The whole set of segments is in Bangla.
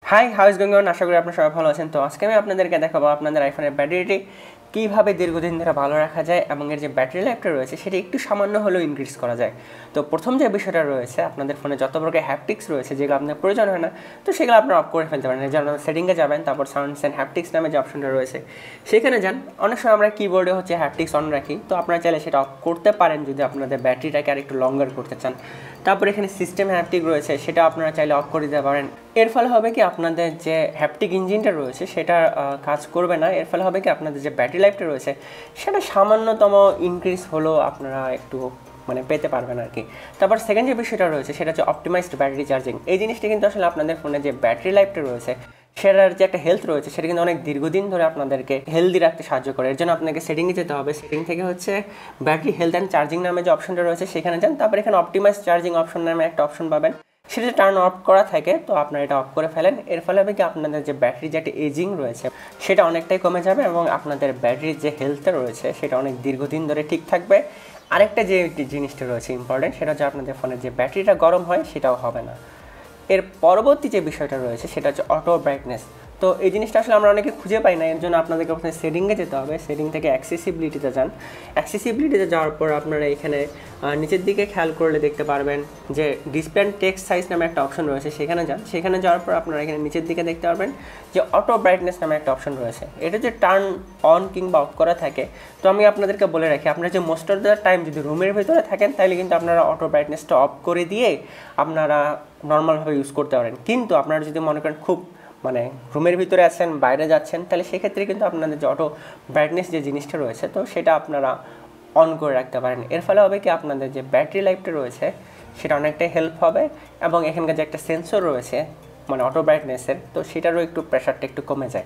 High, how is going on? আশা করি আপনারা সবাই ভালো আছেন। তো আজকে আমি আপনাদেরকে দেখাবো আপনাদের আইফোনের ব্যাটারিটি কীভাবে দীর্ঘদিন ধরে ভালো রাখা যায় এবং এর যে ব্যাটারি লাইফটা রয়েছে সেটা একটু সামান্য হলেও ইনক্রিজ করা যায়। তো প্রথম যে বিষয়টা রয়েছে, আপনাদের ফোনে যত প্রকার হ্যাপটিক্স রয়েছে যেগুলো আপনার প্রয়োজন হয় না, তো সেগুলো আপনারা অফ করে ফেলতে পারেন। যেমন সেটিংয়ে যাবেন, তারপর সাউন্ডস অ্যান্ড হ্যাপটিক্স নামে যে অপশনটা রয়েছে সেখানে যান। অনেক সময় আমরা কিবোর্ডে হ্যাপটিক্স অন রাখি, তো আপনারা চাইলে সেটা অফ করতে পারেন যদি আপনাদের ব্যাটারিটাকে আর একটু লঙ্গার করতে চান। তারপর এখানে সিস্টেম হ্যাপটিক রয়েছে, সেটা আপনারা চাইলে অফ করে দিতে পারেন। এর ফলে হবে কি, আপনাদের যে হ্যাপটিক ইঞ্জিনটা রয়েছে সেটা কাজ করবে না। এর ফলে হবে কি, আপনাদের যে ব্যাটারি লাইফটা রয়েছে সেটা সামান্যতম ইনক্রিজ হলেও আপনারা একটু পেতে পারবেন আর কি। তারপর সেকেন্ড যে বিষয়টা রয়েছে সেটা হচ্ছে অপটিমাইজড ব্যাটারি চার্জিং। এই জিনিসটা কিন্তু আসলে আপনাদের ফোনে যে ব্যাটারি লাইফটা রয়েছে সেটার যে একটা হেলথ রয়েছে সেটা কিন্তু অনেক দীর্ঘদিন ধরে আপনাদেরকে হেলদি রাখতে সাহায্য করে। এর জন্য আপনাকে সেটিংয়ে যেতে হবে। সেটিং থেকে ব্যাটারি হেলথ অ্যান্ড চার্জিং নামে যে অপশনটা রয়েছে সেখানে যান। তারপর এখানে অপটিমাইজ চার্জিং অপশন নামে একটা অপশন পাবেন, সেটা যদি টার্ন অফ করা থাকে তো আপনারা এটা অফ করে ফেলেন। এর ফলে হবে কি, আপনাদের যে ব্যাটারি যে একটা এজিং রয়েছে সেটা অনেকটাই কমে যাবে এবং আপনাদের ব্যাটারির যে হেলথটা রয়েছে সেটা অনেক দীর্ঘদিন ধরে ঠিক থাকবে। আরেকটা যে জিনিসটা রয়েছে ইম্পর্টেন্ট, সেটা হচ্ছে আপনাদের ফোনের যে ব্যাটারিটা গরম হয় সেটাও হবে না। এর পরবর্তী যে বিষয়টা রয়েছে সেটা হচ্ছে অটো ব্রাইটনেস। তো এই জিনিসটা আসলে আমরা অনেকে খুঁজে পাই না, এর জন্য আপনাদেরকে ওখানে সেটিংয়ে যেতে হবে। সেটিং থেকে অ্যাক্সেসিবিলিটিতে যান। অ্যাক্সেসিবিলিটিতে যাওয়ার পর আপনারা এখানে নিচের দিকে খেয়াল করলে দেখতে পারবেন যে ডিসপ্লে অ্যান্ড টেক্সট সাইজ নামে একটা অপশন রয়েছে, সেখানে যান। সেখানে যাওয়ার পর আপনারা এখানে নিচের দিকে দেখতে পারবেন যে অটো ব্রাইটনেস নামে একটা অপশন রয়েছে। এটা যে টার্ন অন কিংবা অফ করা থাকে, তো আমি আপনাদেরকে বলে রাখি, আপনারা যে মোস্ট অফ দ্য টাইম যদি রুমের ভিতরে থাকেন তাহলে কিন্তু আপনারা অটো ব্রাইটনেসটা অফ করে দিয়ে আপনারা নর্মালভাবে ইউজ করতে পারেন। কিন্তু আপনারা যদি মনে করেন খুব রুমের ভিতরে আছেন, বাইরে যাচ্ছেন, তাহলে সেক্ষেত্রে কিন্তু আপনাদের যে অটো ব্রাইটনেস যে জিনিসটা রয়েছে তো সেটা আপনারা অন করে রাখতে পারেন। এর ফলে হবে কি, আপনাদের যে ব্যাটারি লাইফটা রয়েছে সেটা অনেকটাই হেল্প হবে এবং এখানকার যে একটা সেন্সর রয়েছে অটো ব্রাইটনেসের, তো সেটারও একটু প্রেশারটা একটু কমে যায়।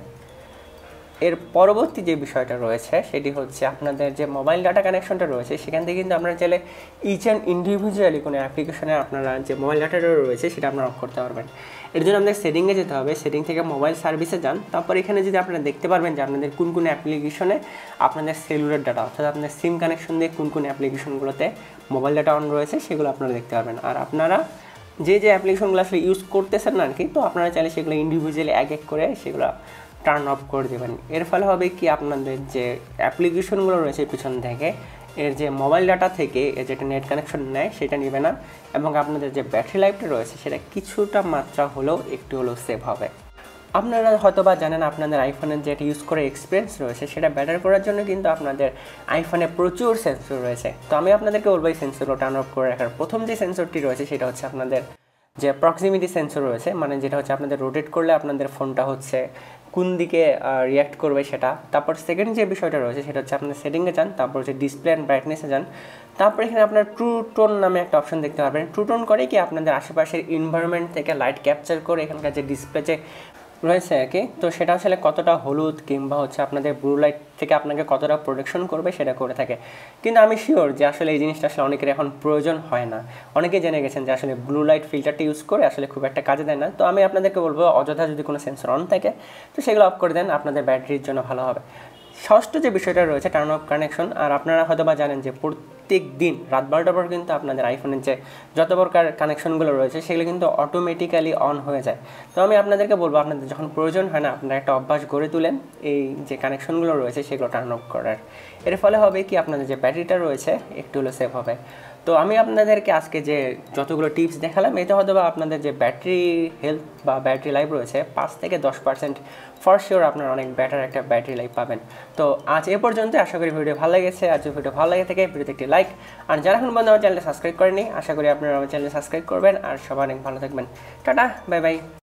এর পরবর্তী যে বিষয়টা রয়েছে সেটি হচ্ছে আপনাদের যে মোবাইল ডাটা কানেকশনটা রয়েছে সেখান থেকে কিন্তু আপনারা চাইলে ইচ অ্যান্ড ইন্ডিভিজুয়ালি কোনো অ্যাপ্লিকেশনে আপনারা যে মোবাইল ডাটাটা রয়েছে সেটা আপনারা অফ করতে পারবেন। এর জন্য আপনাদের সেটিংয়ে যেতে হবে। সেটিং থেকে মোবাইল সার্ভিসে যান। তারপর এখানে যদি আপনারা দেখতে পারবেন যে আপনাদের কোন কোন অ্যাপ্লিকেশনে আপনাদের সেলুলার ডাটা অর্থাৎ আপনাদের সিম কানেকশন দিয়ে কোন কোন অ্যাপ্লিকেশনগুলোতে মোবাইল ডাটা অন রয়েছে সেগুলো আপনারা দেখতে পারবেন। আর আপনারা যে অ্যাপ্লিকেশনগুলো আসলে ইউজ করতেছেন না আর কি, তো আপনারা চাইলে সেগুলো ইন্ডিভিজুয়ালি এক এক করে সেগুলো টার্ন অফ করে দেবেন। এর ফলে হবে কি, আপনাদের যে অ্যাপ্লিকেশনগুলো রয়েছে পিছন থেকে এর যে মোবাইল ডাটা থেকে এর যেটা নেট কানেকশন নেয় সেটা নেবে না এবং আপনাদের যে ব্যাটারি লাইফটা রয়েছে সেটা কিছুটা মাত্রা হলেও একটু হলেও সেভ হবে। আপনারা হয়তো বা জানেন আপনাদের আইফোনের যেটা ইউজ করে এক্সপিরিয়েন্স রয়েছে সেটা বেটার করার জন্য কিন্তু আপনাদের আইফোনে প্রচুর সেন্সর রয়েছে। তো আমি আপনাদেরকে বলবো এই সেন্সরগুলো টার্ন অফ করে রাখার। প্রথম যে সেন্সরটি রয়েছে সেটা হচ্ছে আপনাদের যে প্রক্সিমিটি সেন্সর রয়েছে, যেটা হচ্ছে আপনাদের রোটেট করলে আপনাদের ফোনটা কোন দিকে রিয়াক্ট করবে সেটা। তারপর সেকেন্ড যে বিষয়টা রয়েছে সেটা হচ্ছে আপনার সেটিংয়ে যান, তারপর হচ্ছে ডিসপ্লে অ্যান্ড ব্রাইটনেসে যান। তারপর এখানে আপনার ট্রু টোন নামে একটা অপশন দেখতে পারবেন। ট্রু টোন করে কি, আপনাদের আশেপাশের এনভায়রনমেন্ট থেকে লাইট ক্যাপচার করে এখানকার যে ডিসপ্লে যে রয়েছে আর কি, তো সেটা আসলে কতটা হলুদ কিংবা আপনাদের ব্লু লাইট থেকে আপনাকে কতটা প্রোটেকশন করবে সেটা করে থাকে। কিন্তু আমি শিওর যে আসলে এই জিনিসটা আসলে অনেকের এখন প্রয়োজন হয় না। অনেকেই জেনে গেছেন যে আসলে ব্লু লাইট ফিল্টারটা ইউজ করে আসলে খুব একটা কাজে দেয় না। তো আমি আপনাদেরকে বলবো অযথা যদি কোনো সেন্সর অন থাকে তো সেগুলো অফ করে দেন, আপনাদের ব্যাটারির জন্য ভালো হবে। ষষ্ঠ যে বিষয়টা রয়েছে টার্ন অফ কানেকশন। আর আপনারা হয়তো বা জানেন যে প্রত্যেক দিন রাত 12টার পর কিন্তু আপনাদের আইফোনের যে যত প্রকার কানেকশনগুলো রয়েছে সেগুলো কিন্তু অটোমেটিক্যালি অন হয়ে যায়। তো আমি আপনাদেরকে বলবো, আপনাদের যখন প্রয়োজন হয় না আপনারা একটা অভ্যাস গড়ে তুলেন এই যে কানেকশনগুলো রয়েছে সেগুলো টার্ন অফ করার। এর ফলে হবে কি, আপনাদের যে ব্যাটারিটা রয়েছে একটু হলেও সেভ হবে। তো আমি আপনাদেরকে আজকে যে যতগুলো টিপস দেখালাম এতে হয়তো বা আপনাদের যে ব্যাটারি হেলথ বা ব্যাটারি লাইফ রয়েছে 5 থেকে 10% ফর শিওর আপনারা অনেক বেটার একটা ব্যাটারি লাইফ পাবেন। তো আজ এ পর্যন্ত। আশা করি ভিডিও ভালো লেগেছে। আজ ভিডিও ভালো লাগে থেকে ভিডিওতে একটি লাইক, আর যারা এখন পর্যন্ত আমার চ্যানেলটা সাবস্ক্রাইব করেনি আশা করি আপনারা আমার চ্যানেল সাবস্ক্রাইব করবেন। আর সবাই অনেক ভালো থাকবেন। Tata, bye by.